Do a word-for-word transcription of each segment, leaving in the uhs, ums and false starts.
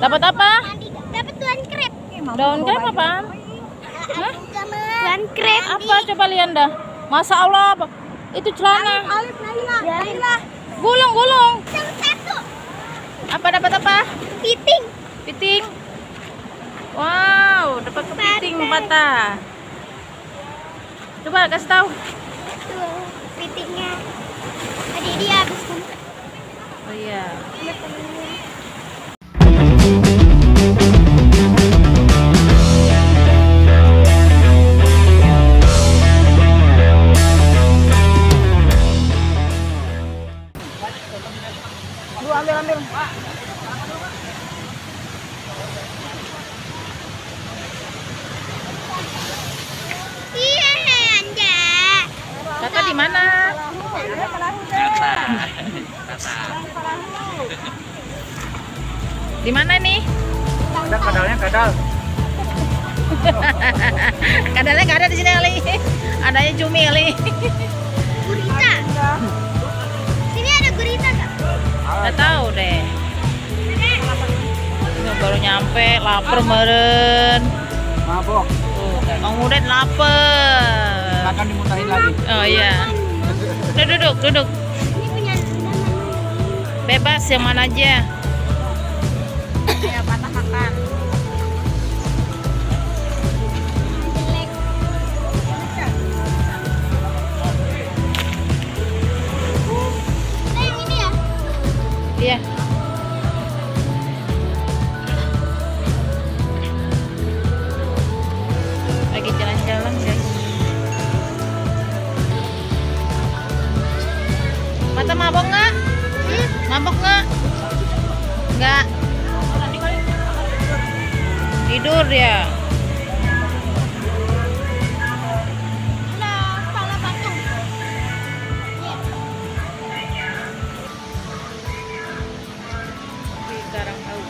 Dapat apa? Dapat tuan krep. Daun krep apaan? Hah? Tuan krep. Apa coba lihat dah. Masa Allah, itu celana. Alif, Naila. Naila. Gulung, gulung. Satu. Apa dapat apa? Piting. Piting. Wow, dapat kepiting patah. Coba kasih tahu. Tuh, pitingnya. Tadi dia habis. Oh iya. Lu ambil ambil. Iya, Anda. Kata di mana? Di mana nih? Ada kadalnya kadal. Kadalnya nggak ada di sini kali. Adanya cumi kali. Gurita. Sini ada gurita nggak? Nggak tahu deh. Ini baru nyampe, lapar meren. Mabok. Tuh, Mang Udet lapar. Makan dimuntahin lagi. Oh iya. Udah duduk, duduk. Ini punya Bebas yang mana aja. Ya, patah makan. jelek. Nah, yang ini ya? Iya. Lagi jalan-jalan, guys. Mata mabok nggak? Hmm? Mabok nggak? Nggak. Tidur ya. Nah, kepala patung. Iya. Di Karangtau.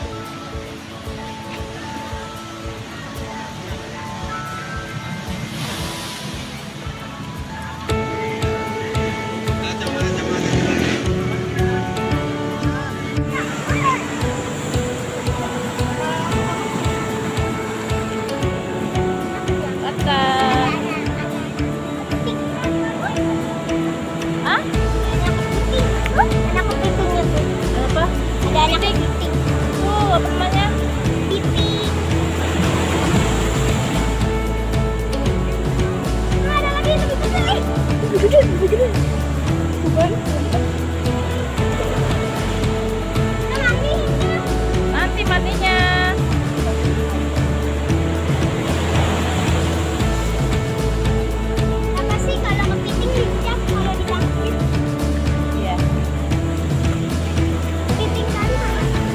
Hah? Anak kepiting itu. Apa? Ada anak kepiting. Tuh, apa namanya? Piting. Ah, ada lagi lebih besar. Eh, lebih gede, lebih gede. Bukan. Nah, mami. Nanti mandinya. Apa sih kalau kepiting lincah kalau ditangkis? Iya. Kepiting sana.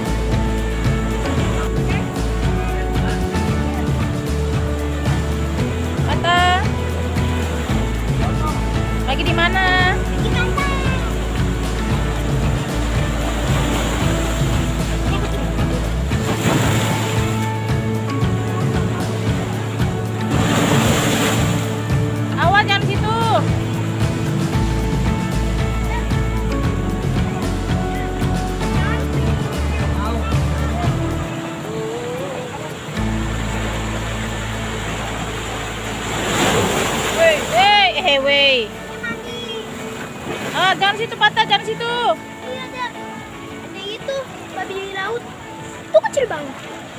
Kata. Lagi di mana? Di pantai. Awas jangan situ. Wey, hey, hey, wey. Ah, jangan situ patah, jangan situ. Iya, ada. Ada itu babi di laut. Itu kecil banget.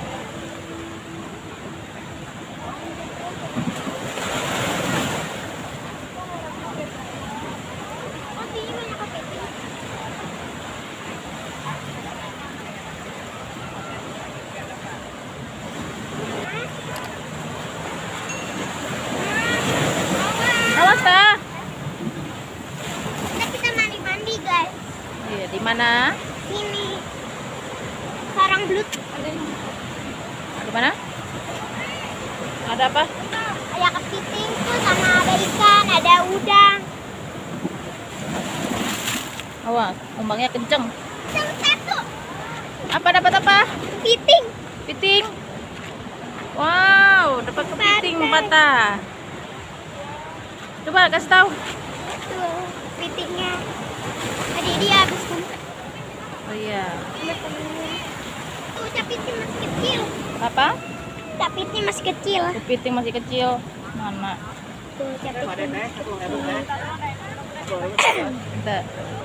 Oh, sini banyak kepiting. Awas dah. Nah, kita mandi-mandi, guys. Iya, di mana? Sini. Sarang belut. Di mana? Ada apa? Ada kepiting tuh sama ada ikan, ada udang. Awas, ombaknya kenceng. Satu. Apa dapat apa? Piting. Piting. Wow, dapat kepiting patah. Coba kasih tahu. Tuh, pitingnya. Tadi dia habis. Oh iya. Tuh capitnya masih kecil. Apa? Capitnya masih kecil. Kepiting masih kecil. Mana? Tuh, capitnya. Bentar.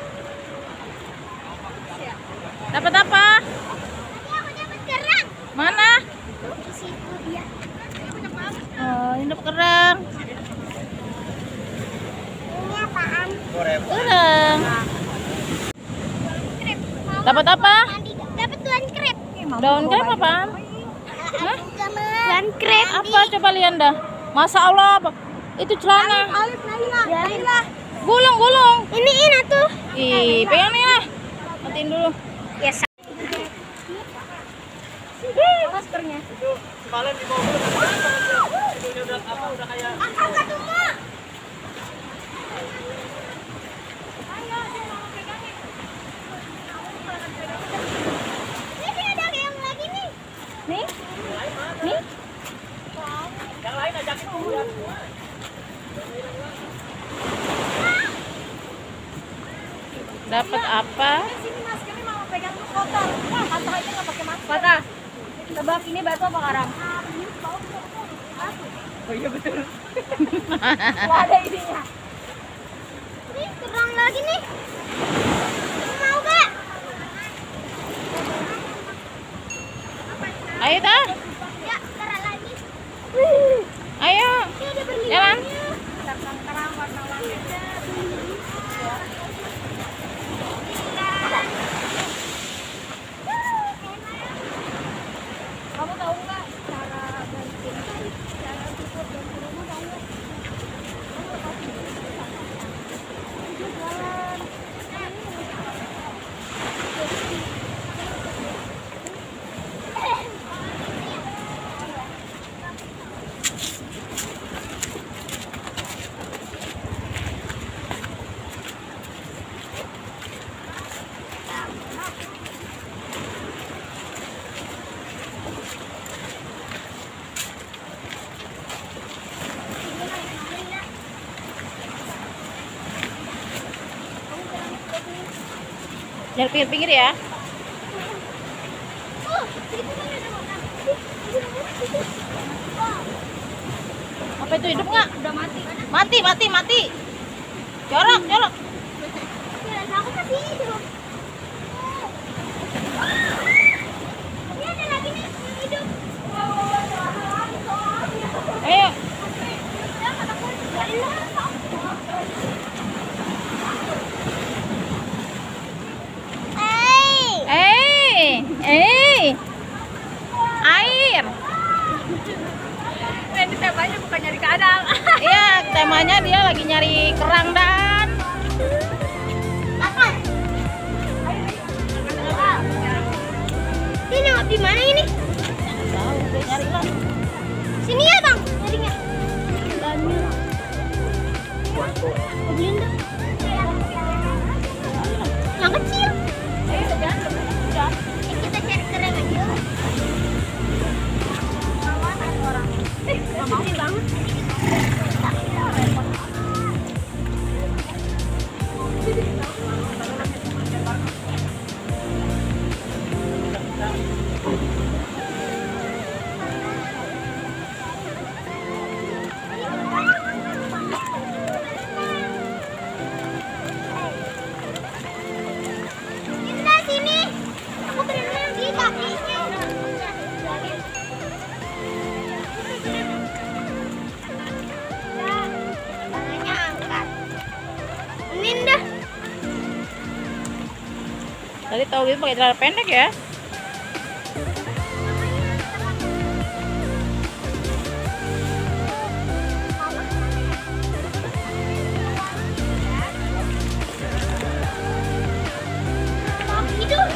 Dapat apa? Tadi aku dapat kerang. Mana? Di situ dia. Oh, ini dapat kerang. Ini apaan? Kerang. Krep. Mau Dapat apa? mandi nggak? Dapat tuan krep. Daun krep apaan? Hah? Tuan krep. Apa coba lihat dah. Masa Allah, apa? Itu celana. Alif, Naila. Naila. Gulung, gulung. Ini ini tuh. Ih, pengen nih lah. Matiin dulu. Ya. Maskernya. Kemarin di mobil ini udah apa udah kayak Angkat dulu. Ini ada yang lagi nih. Nih. Nih. yang lain ajakin dulu ya. Dapat apa? Sini maskernya mau pegang tuh kotor. Wah, kotor aja nggak pakai masker. Patah. Tebak ini batu apa karang? Oh iya betul. Nggak ada ininya. Nih, kerang lagi nih. Mau gak? Ayo dah. Ya, kerang lagi. Ayo. Ini ada berliannya. Jalan. Kerang warna lavender. Kamu tahu nggak cara banting cara cukur dan rumah tahu nggak? Jangan pinggir-pinggir ya. Oh, itu kan ada makan. Apa itu hidup nggak? Udah mati. Mati, mati, mati. Jorok, jorok. Ya, aku masih hidup. Ini ada lagi nih yang hidup. Ayo. Hey, Eh, eh. Air. ini temanya bukan nyari kadang. Iya, temanya dia lagi nyari kerang dan Ini nengok di mana ini? tahu dia nyari lah. Sini ya bang, nyarinya. Banyak. Beliin dong. Yang kecil. Ayo, jangan udah. Eh, kita cari kerang aja. Eh, gede banget. Indra sini. Aku berenang di kakinya. Tangannya angkat. Ini dah. Tadi tahu gitu pakai celana pendek ya. Mau hidup.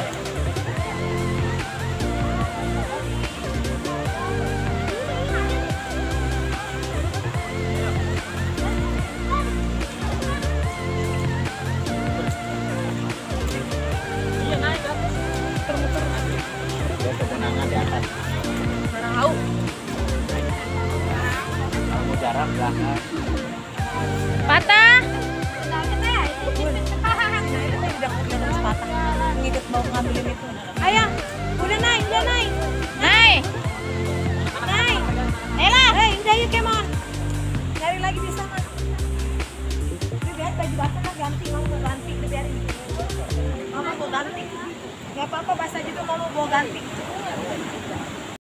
Iya naik ke atas. Muter-muter. Dia kemenangan di atas. Mana tahu. Kamu jarak jangan. Patah. Hahaha. Ngikut mau ngambilin itu. Ayo, udah naik, udah naik. baju basah kan ganti, mama mau ganti, udah biarin. Mama mau ganti. Gak apa-apa basah juga mama mau ganti.